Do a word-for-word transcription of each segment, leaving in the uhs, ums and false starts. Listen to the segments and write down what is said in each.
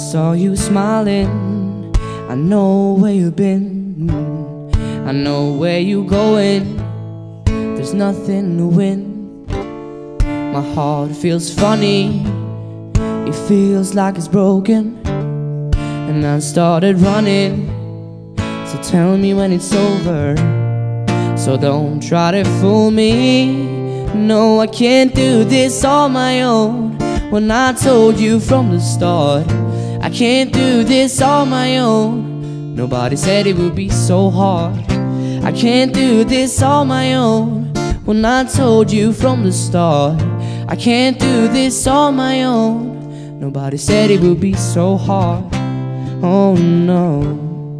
saw you smiling. I know where you've been, I know where you going. There's nothing to win. My heart feels funny, it feels like it's broken, and I started running. So tell me when it's over, so don't try to fool me. No, I can't do this on my own. When I told you from the start, I can't do this on my own. Nobody said it would be so hard. I can't do this on my own. When I told you from the start, I can't do this on my own. Nobody said it would be so hard. Oh no.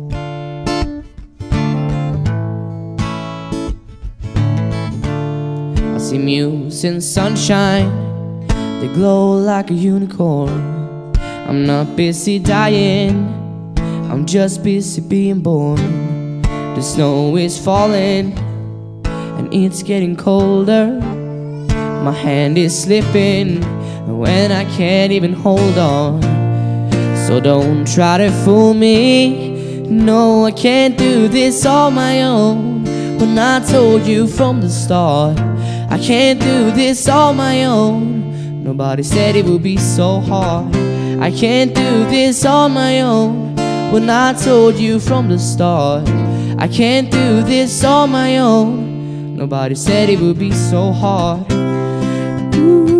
I see muse in sunshine, they glow like a unicorn. I'm not busy dying, I'm just busy being born. The snow is falling and it's getting colder. My hand is slipping when I can't even hold on. So don't try to fool me. No, I can't do this on my own. When I told you from the start, I can't do this on my own. Nobody said it would be so hard. I can't do this on my own. When I told you from the start, I can't do this on my own. Nobody said it would be so hard. Ooh.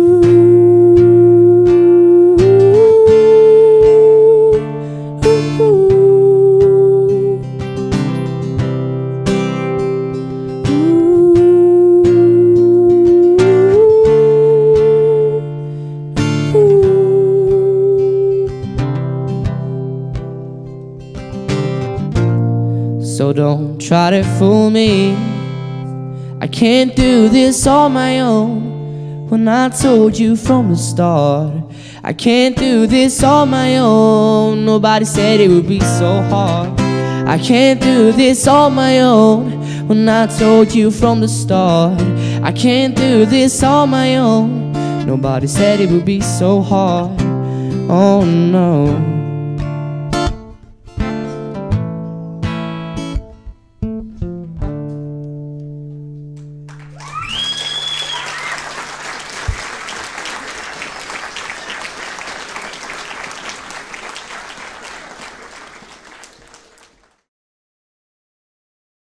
So don't try to fool me. I can't do this on my own. When I told you from the start, I can't do this on my own. Nobody said it would be so hard. I can't do this on my own. When I told you from the start, I can't do this on my own. Nobody said it would be so hard. Oh no.